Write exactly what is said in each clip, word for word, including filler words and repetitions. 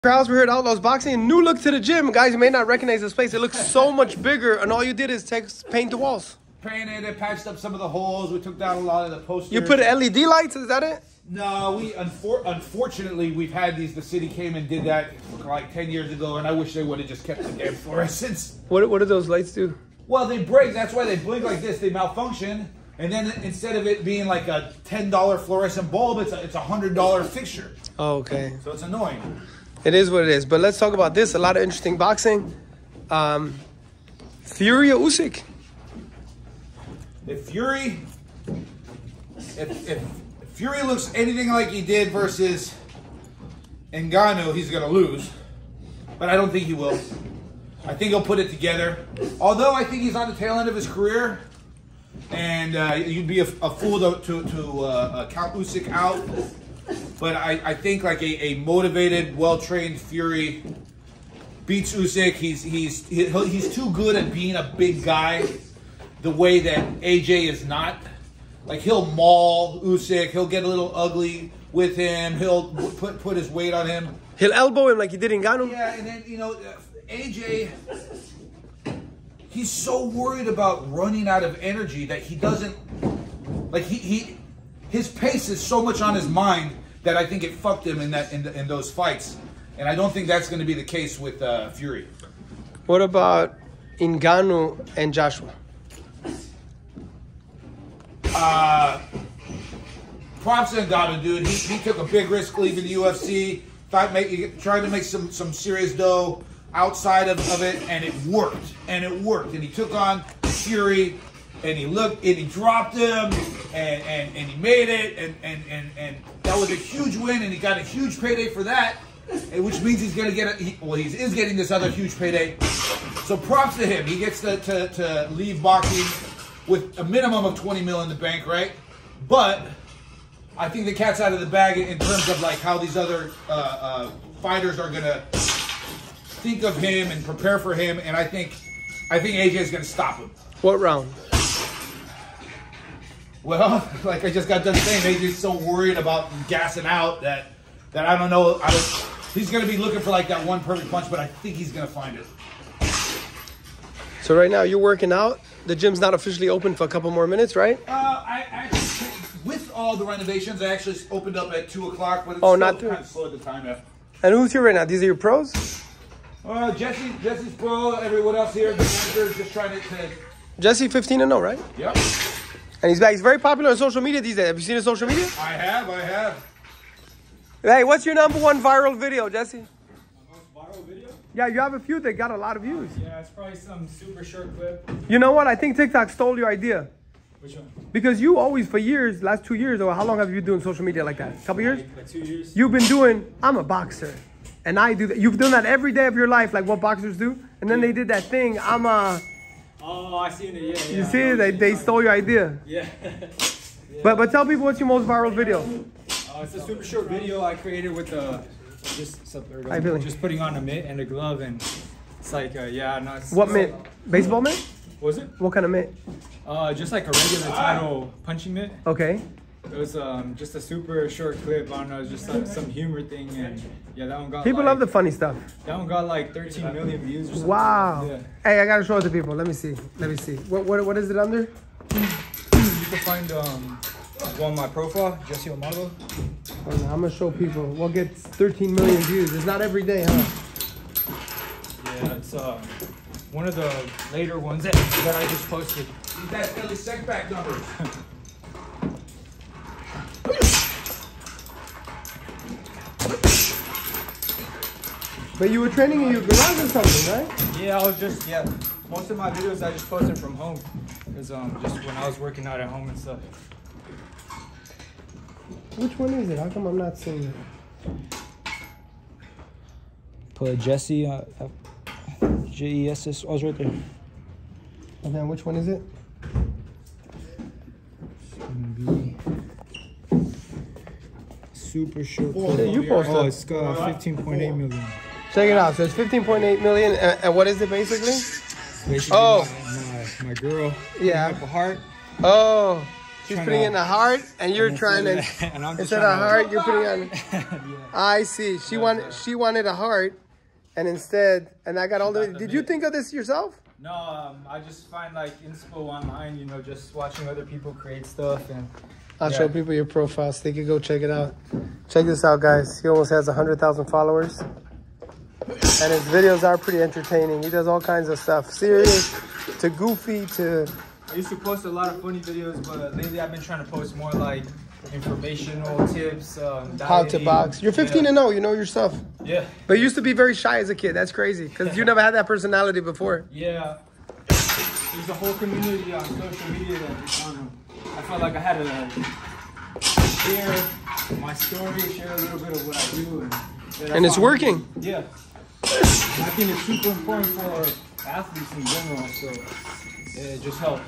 Crowds, we're here at Outlaws Boxing. New look to the gym. Guys, you may not recognize this place. It looks so much bigger, and all you did is take, paint the walls. Painted it, patched up some of the holes. We took down a lot of the posters. You put L E D lights? Is that it? No, we unfor unfortunately we've had these. The city came and did that like ten years ago, and I wish they would have just kept the damn fluorescents. What What do those lights do? Well, they break. That's why they blink like this. They malfunction, and then instead of it being like a ten dollar fluorescent bulb, it's a it's a hundred dollar fixture. Oh, okay. So it's annoying. It is what it is. But let's talk about this. A lot of interesting boxing. Um, Fury or Usyk? If Fury, if, if Fury looks anything like he did versus Ngannou, he's gonna lose. But I don't think he will. I think he'll put it together. Although I think he's on the tail end of his career, and uh, you'd be a, a fool to to, to uh, count Usyk out. But I, I think like a, a motivated, well-trained Fury beats Usyk. He's he's he's too good at being a big guy, the way that A J is not. Like he'll maul Usyk. He'll get a little ugly with him. He'll put put his weight on him. He'll elbow him like he did in Ngannou. Yeah, and then you know A J, he's so worried about running out of energy that he doesn't like he he his pace is so much on his mind that I think it fucked him in that in, the, in those fights, and I don't think that's going to be the case with uh, Fury. What about Ngannou and Joshua? Uh, props to Ngannou, dude. He, he took a big risk leaving the U F C. Thought make, tried to make some some serious dough outside of, of it, and it worked. And it worked. And he took on Fury, and he looked, and he dropped him, and and, and he made it, and, and and and that was a huge win, and he got a huge payday for that, which means he's gonna get a, he, well, he is getting this other huge payday. So props to him. He gets to to, to leave boxing with a minimum of twenty mil in the bank, right? But I think the cat's out of the bag in terms of like how these other uh, uh, fighters are gonna think of him and prepare for him, and I think I think A J is gonna stop him. What round? Well, like I just got done saying, A J's so worried about gassing out that that I don't know. I don't, he's gonna be looking for like that one perfect punch, but I think he's gonna find it. So right now you're working out. The gym's not officially open for a couple more minutes, right? Uh, I actually, with all the renovations, I actually opened up at two o'clock, but it's oh, still not kind of slowed the time up. And who's here right now? These are your pros? Uh, Jesse, Jesse's pro. Everyone else here, the manager is just trying to. to Jesse, fifteen and oh, right? Yep. And he's back. He's very popular on social media these days. Have you seen his social media? I have, I have. Hey, what's your number one viral video, Jesse? Most viral video? Yeah, you have a few that got a lot of views. Yeah, it's probably some super short clip. You know what? I think TikTok stole your idea. Which one? Because you always, for years, last two years, or how long have you been doing social media like that? A couple years? Like, like two years. You've been doing, I'm a boxer. And I do that. You've done that every day of your life, like what boxers do. And then they did that thing, I'm a... Oh, I seen it, yeah. yeah You see it? They, they stole your idea. Yeah. yeah. But but tell people what's your most viral video. Uh, it's a super short video I created with the... Just, so, there we go. Hi, Billy. Just putting on a mitt and a glove, and it's like, uh, yeah, no, it's... What it's mitt? like, Baseball mitt? what was it? What kind of mitt? Uh, just like a regular title punching mitt. Okay. It was um, just a super short clip. I don't know, it's just like some humor thing, and yeah, that one got People like, love the funny stuff. That one got like thirteen million views or something. Wow. Yeah. Hey, I gotta show it to people. Let me see. Let me see. What what what is it under? You can find um on my profile, Jesse Amado. Oh, no, I'm gonna show people what gets thirteen million views. It's not every day, huh? Yeah, it's uh one of the later ones that, that I just posted. Need that Philly sec back number. But you were training in your garage or something, right? Yeah, I was just yeah. Most of my videos I just posted from home, cause um just when I was working out at home and stuff. Which one is it? How come I'm not seeing it? Put Jesse, uh, J E S S. I was right there. And then which one is it? It's gonna be super short. Oh, yeah, you posted. Oh, it's got fifteen point eight million. Check it out. So it's fifteen point eight million. And, and what is it basically? Basically, Oh. my, my, my girl. Yeah. Up a heart. Oh. She's putting in a heart, and you're trying to. And I'm just Instead of a trying heart, you're putting on. yeah. I see. She wanted. She wanted a heart, and instead, and I got all the. Did you think of this yourself? No, um, I just find like inspo online, you know, just watching other people create stuff. And I'll yeah. show people your profile so they can go check it out. Check this out, guys. He almost has one hundred thousand followers. And his videos are pretty entertaining. He does all kinds of stuff. Serious to goofy to... I used to post a lot of funny videos, but lately I've been trying to post more like informational tips. Um, how to box. You're fifteen yeah. and oh, you know your stuff. Yeah. But you used to be very shy as a kid. That's crazy. Because you never had that personality before. Yeah. There's a whole community on social media that um, I felt like I had to share my story, share a little bit of what I do. And, yeah, and it's working. Yeah. And I think it's super important for athletes in general, so yeah, it just helps.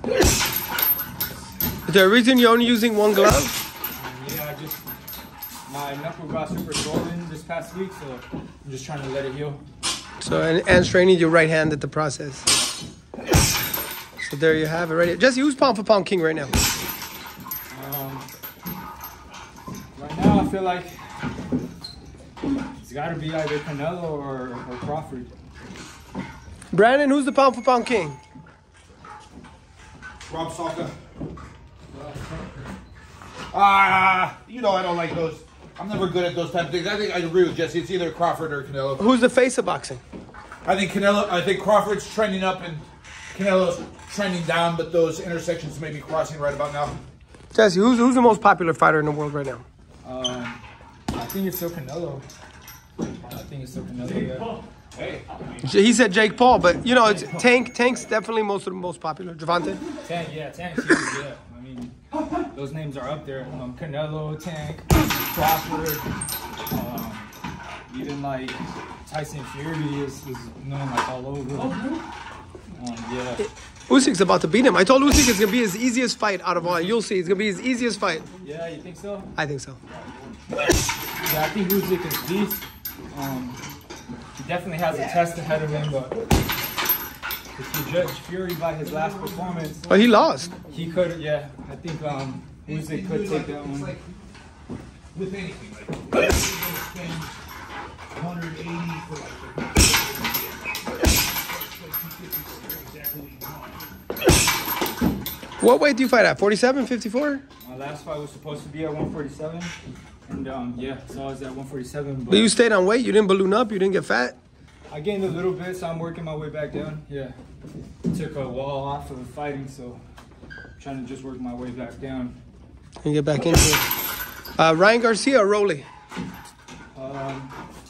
Is there a reason you're only using one glove? Um, yeah, I just, my knuckle got super swollen this past week, so I'm just trying to let it heal. So, and, and straining your right hand at the process. So there you have it right here. Jesse, who's pound for pound king right now? Um, right now, I feel like it's got to be either Canelo or, or Crawford. Brandon, who's the pound for pound king? Rob Salka. Ah, you know I don't like those. I'm never good at those type of things. I think I agree with Jesse. It's either Crawford or Canelo. Who's the face of boxing? I think Canelo. I think Crawford's trending up and Canelo's trending down, but those intersections may be crossing right about now. Jesse, who's who's the most popular fighter in the world right now? Um, I think it's still Canelo. I think it's still Canelo. Yeah. Hey, He said Jake Paul, but you know it's Tank. Tank's definitely most of the most popular. Javante. Tank, yeah, Tank's huge, yeah. I mean, those names are up there. Um, Canelo, Tank, Crawford, um, even like Tyson Fury is, is known like all over. Um, yeah. Usyk's about to beat him. I told Usyk it's gonna be his easiest fight out of all. You'll see, it's gonna be his easiest fight. Yeah, you think so? I think so. Yeah, I think Usyk is beast. Um, he definitely has a test ahead of him, but if you judge Fury by his last performance, But he lost. he could, yeah. I think um, Usyk could take that one. like with anything, like you spend one hundred eighty for like What weight do you fight at? forty-seven, fifty-four? My last fight was supposed to be at one forty-seven, and um, yeah, so I was at one forty-seven. But But you stayed on weight. You didn't balloon up. You didn't get fat. I gained a little bit, so I'm working my way back down. Yeah, took a wall off of fighting, so I'm trying to just work my way back down. And get back into it. Uh, Ryan Garcia or Rolly? Um,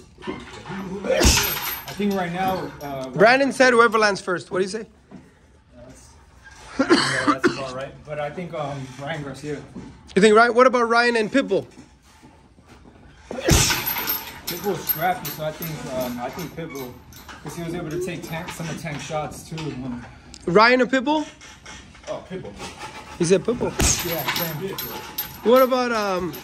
I think right now, uh, Brandon said whoever lands first. What do you say? That's, yeah, that's about right. But I think um, Ryan Garcia. You think Ryan? What about Ryan and Pitbull? Pitbull's scrappy, so I think um, I think Pitbull, because he was able to take tank, some of Tank's shots too. Um, Ryan or Pitbull? oh Pitbull. He said Pitbull. yeah, same. What about um,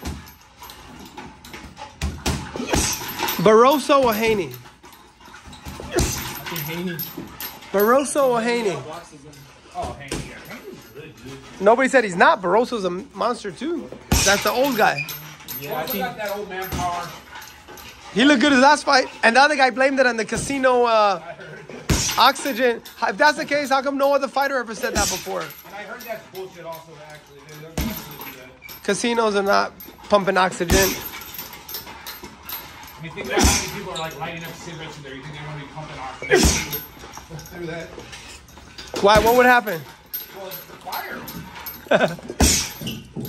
Barroso or Haney? I think Haney. Barroso or Haney? Oh, Haney, yeah, Haney's really good. Nobody said he's not. Barroso's a monster too. That's the old guy. Yeah, I Also think got that old man power. He looked good his last fight, and the other guy blamed it on the casino uh, oxygen. If that's the case, how come no other fighter ever said that before? And I heard that's bullshit also, actually. They don't usually do that. Casinos are not pumping oxygen. I mean, think about how many people are like lighting up cigarettes in there. You think they're going to be pumping oxygen? Let's do that. Why? What would happen? Well, it's the fire.